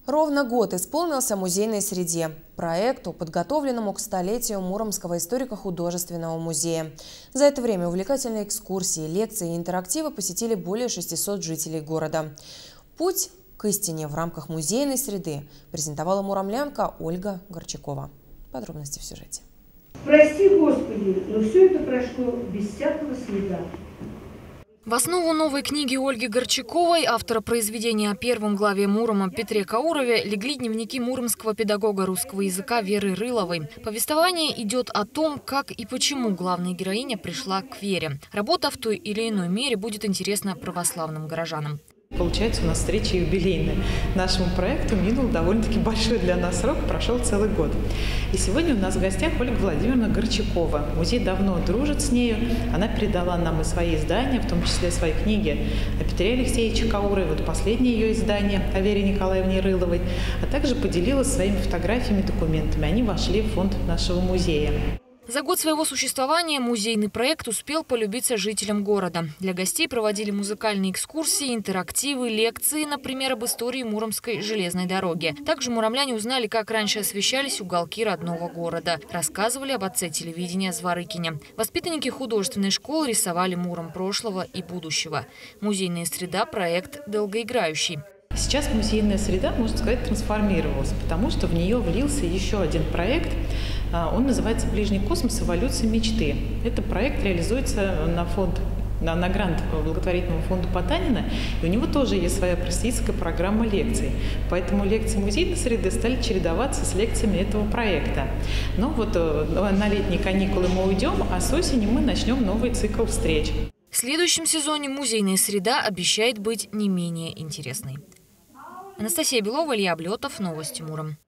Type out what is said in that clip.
Ровно год исполнился музейной среде – проекту, подготовленному к столетию Муромского историко-художественного музея. За это время увлекательные экскурсии, лекции и интерактивы посетили более 600 жителей города. Путь к истине в рамках музейной среды презентовала муромлянка Ольга Горчакова. Подробности в сюжете. Прости, Господи, но все это прошло без всякого следа. В основу новой книги Ольги Горчаковой, автора произведения о первом главе Мурома Петре Каурове, легли дневники муромского педагога русского языка Веры Рыловой. Повествование идет о том, как и почему главная героиня пришла к вере. Работа в той или иной мере будет интересна православным горожанам. Получается, у нас встреча юбилейная. Нашему проекту минул довольно-таки большой для нас срок, прошел целый год. И сегодня у нас в гостях Ольга Владимировна Горчакова. Музей давно дружит с нею. Она передала нам и свои издания, в том числе свои книги о Петре Алексеевиче Каурове, вот последнее ее издание о Вере Николаевне Рыловой, а также поделилась своими фотографиями и документами. Они вошли в фонд нашего музея. За год своего существования музейный проект успел полюбиться жителям города. Для гостей проводили музыкальные экскурсии, интерактивы, лекции, например, об истории Муромской железной дороги. Также муромляне узнали, как раньше освещались уголки родного города. Рассказывали об отце телевидения Зворыкине. Воспитанники художественной школы рисовали Муром прошлого и будущего. Музейная среда – проект долгоиграющий. Сейчас музейная среда, можно сказать, трансформировалась, потому что в нее влился еще один проект. Он называется «Ближний космос. Эволюция мечты». Этот проект реализуется на грант благотворительного фонда Потанина, и у него тоже есть своя просветительская программа лекций. Поэтому лекции музейной среды стали чередоваться с лекциями этого проекта. Но вот на летние каникулы мы уйдем, а с осени мы начнем новый цикл встреч. В следующем сезоне музейная среда обещает быть не менее интересной. Анастасия Белова, Илья Облетов. Новости Муром.